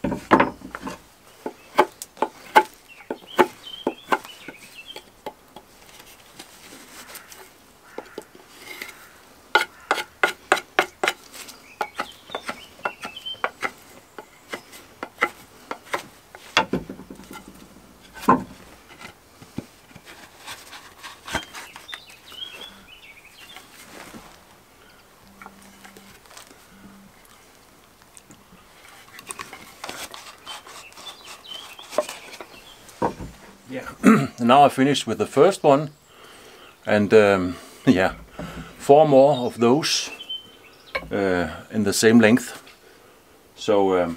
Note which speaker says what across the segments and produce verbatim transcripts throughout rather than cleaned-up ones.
Speaker 1: Yeah, now I finished with the first one, and um, yeah, four more of those uh, in the same length. So um,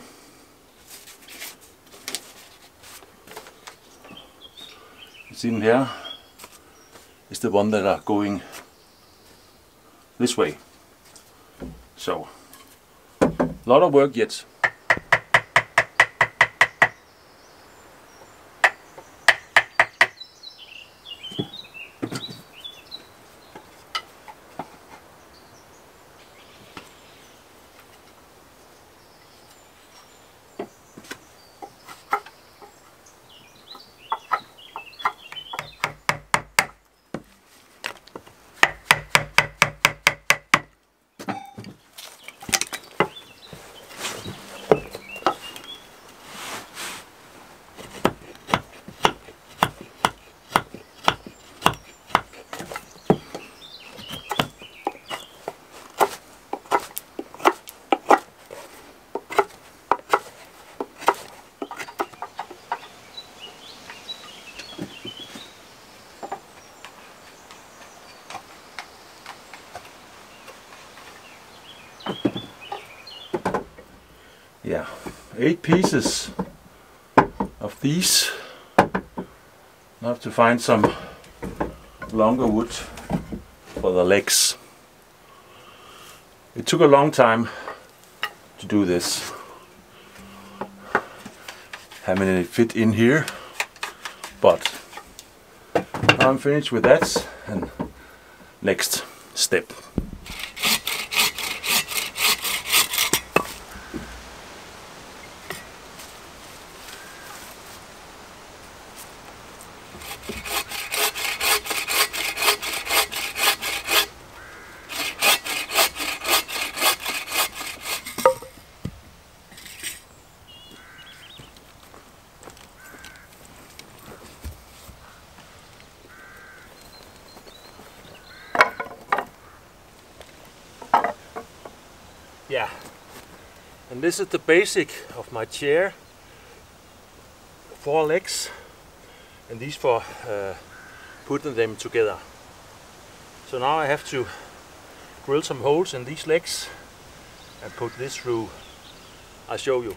Speaker 1: it's in here is the one that are going this way. So a lot of work yet. Yeah, eight pieces of these. I have to find some longer wood for the legs. It took a long time to do this. Having it fit in here, but now I'm finished with that, and next step. Yeah, and this is the basic of my chair. Four legs, and these for uh, putting them together. So now I have to drill some holes in these legs and put this through. I'll show you.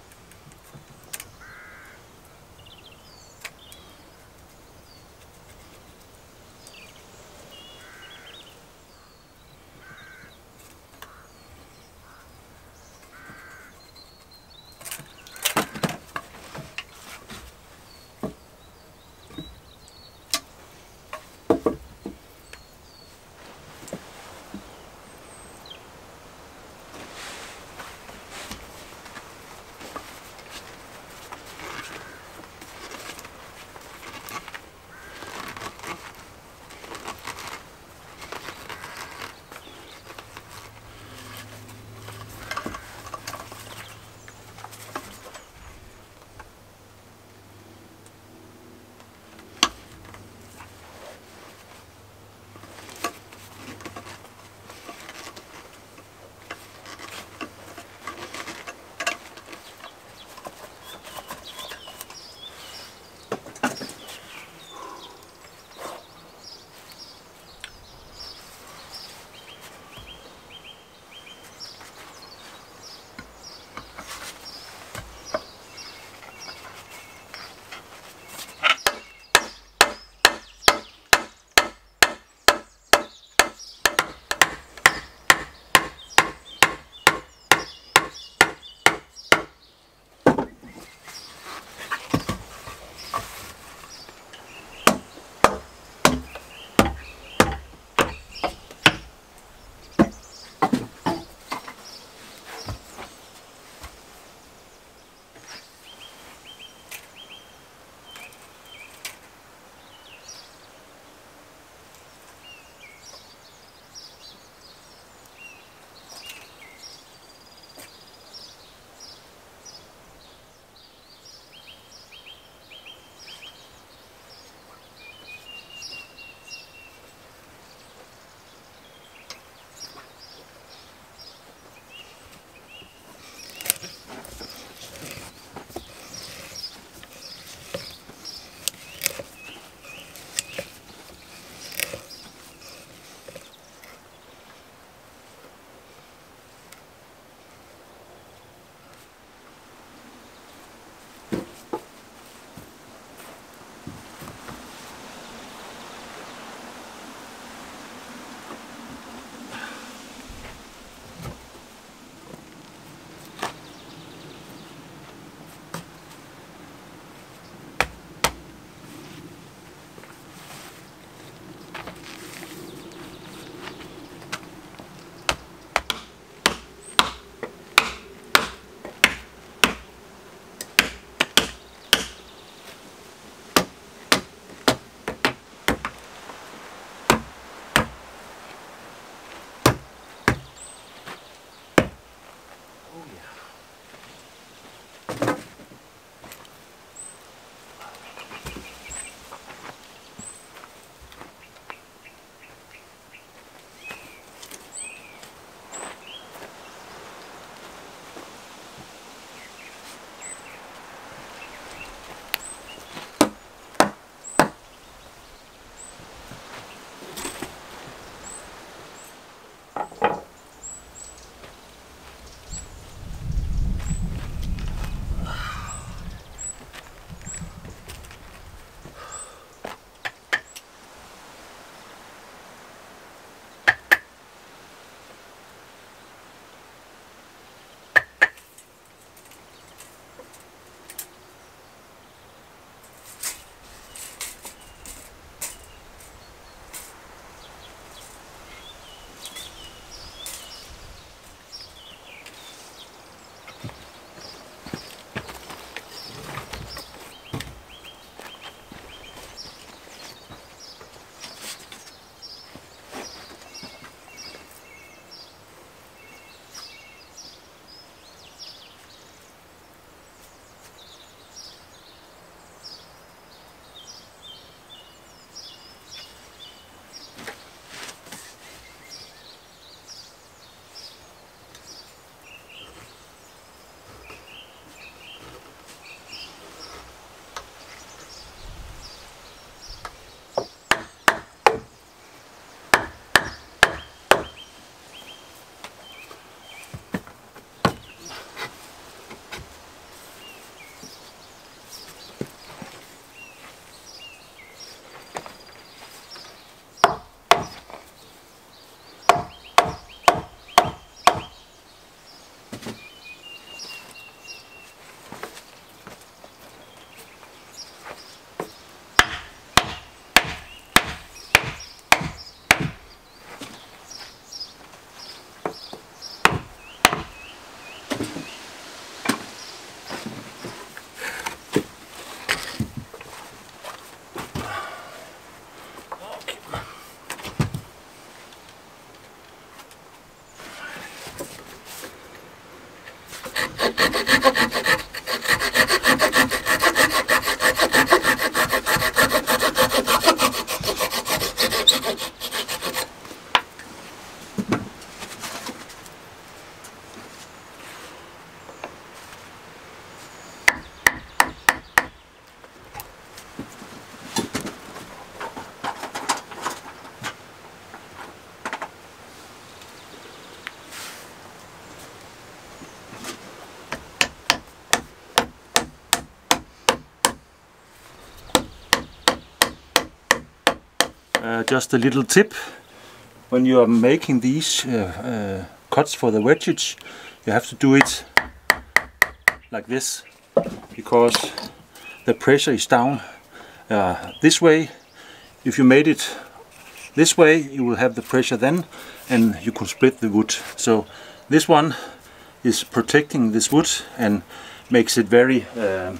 Speaker 1: Uh, just a little tip: when you are making these uh, uh, cuts for the wedges, you have to do it like this, because the pressure is down uh, this way. If you made it this way, you will have the pressure then, and you could split the wood. So this one is protecting this wood and makes it very uh,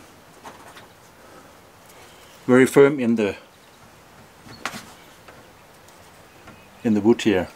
Speaker 1: very firm in the in the wood here.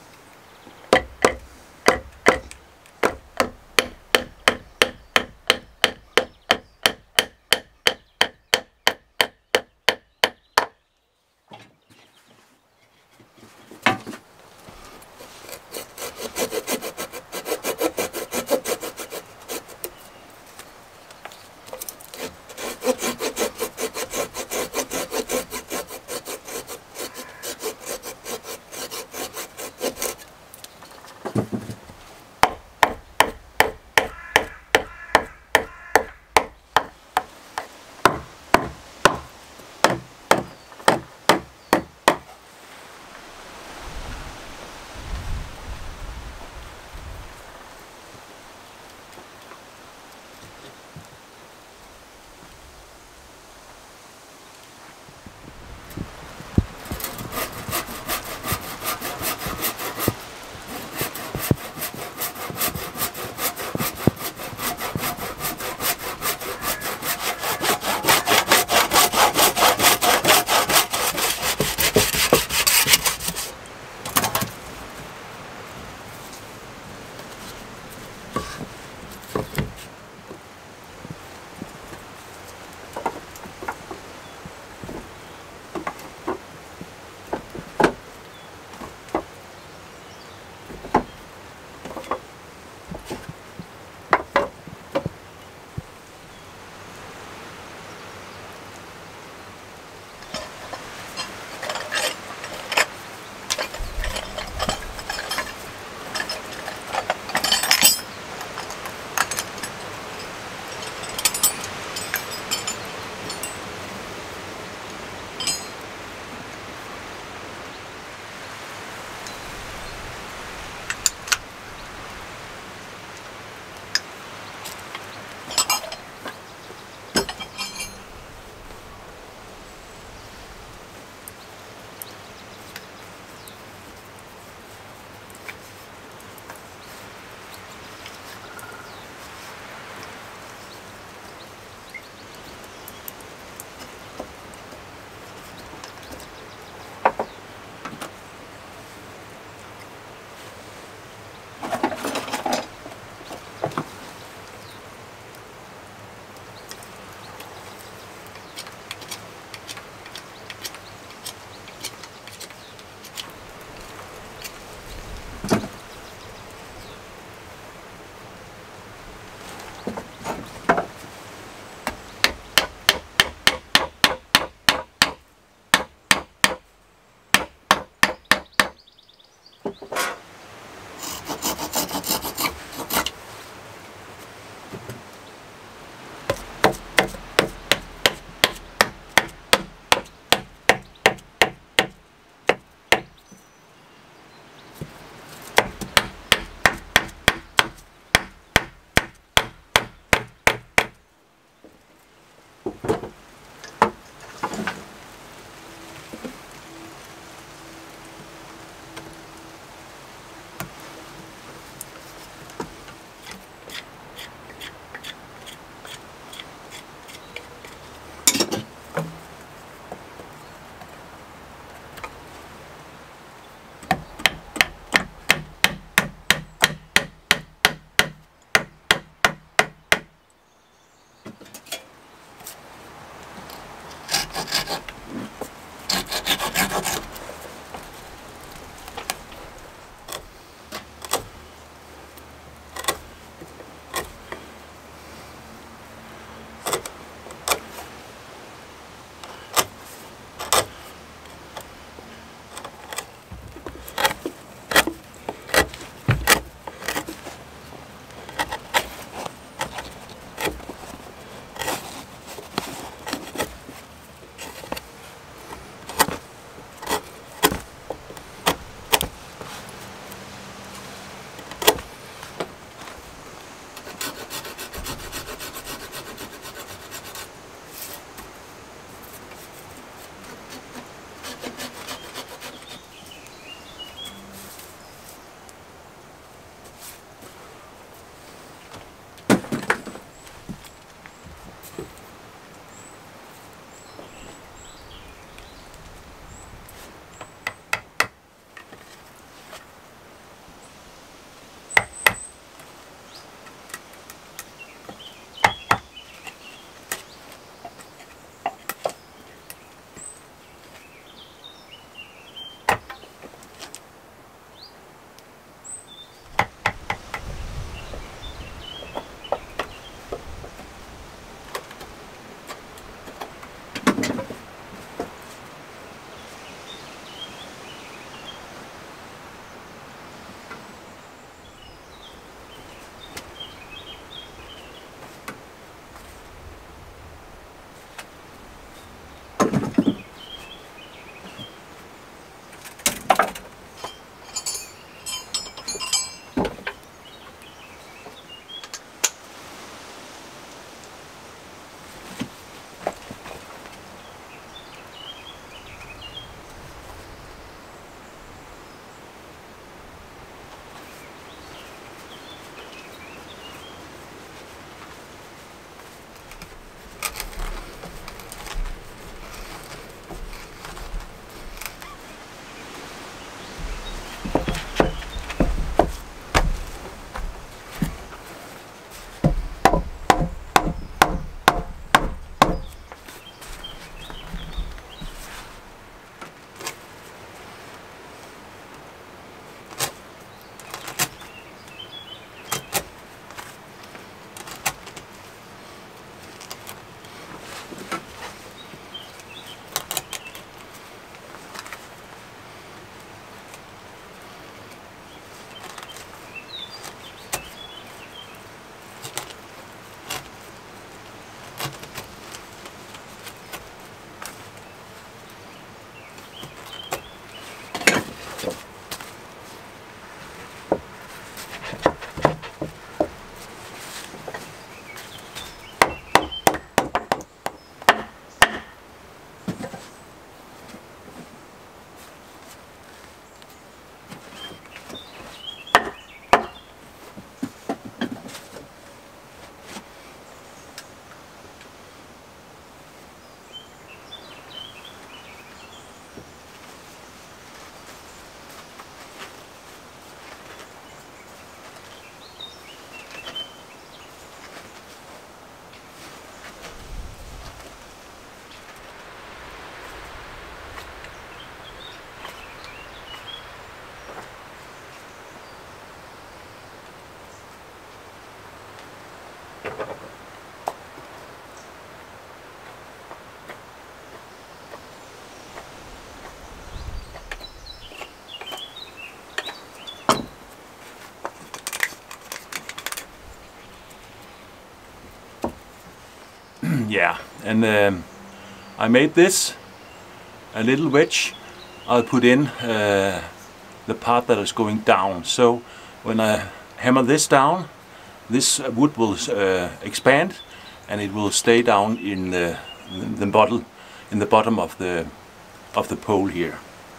Speaker 1: Yeah, and um, I made this a little wedge. I'll put in uh, the part that is going down. So when I hammer this down, this wood will uh, expand, and it will stay down in the, the bottle, in the bottom of the of the pole here.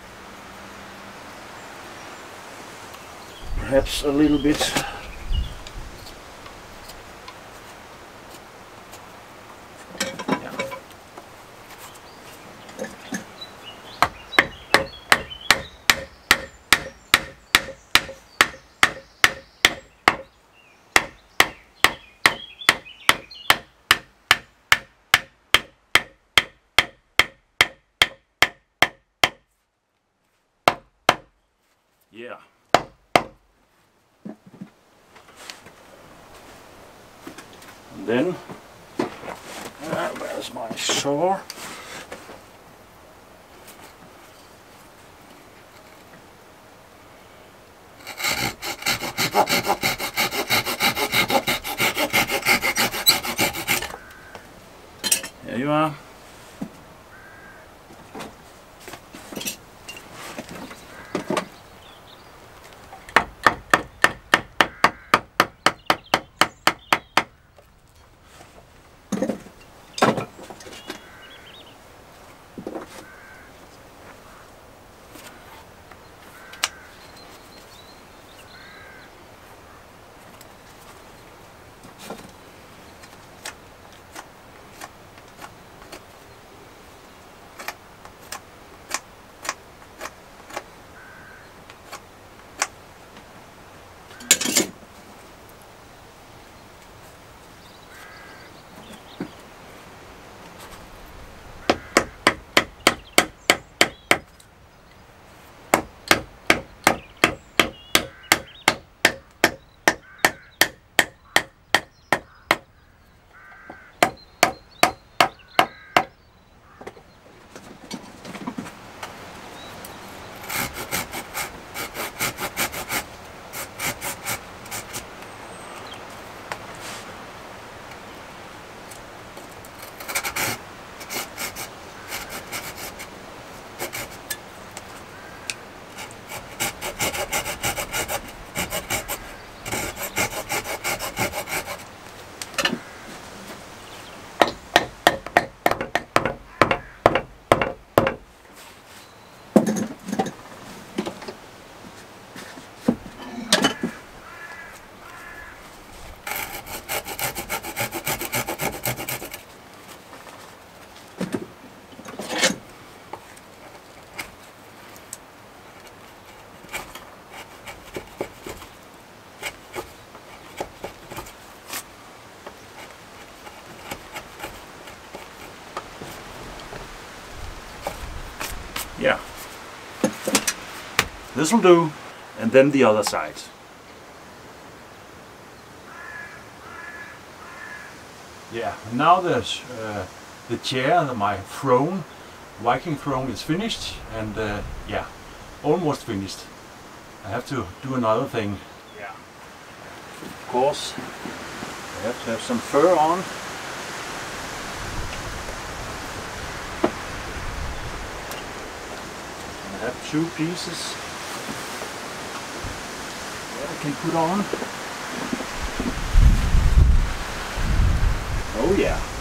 Speaker 1: Perhaps a little bit. Yeah. And then, uh, where's my saw? Here you are. Yeah, this will do, and then the other side. Yeah, now there's uh, the chair, my throne, Viking throne is finished, and uh, yeah, almost finished. I have to do another thing. Yeah, of course, I have to have some fur on. I have two pieces that I can put on. Oh yeah.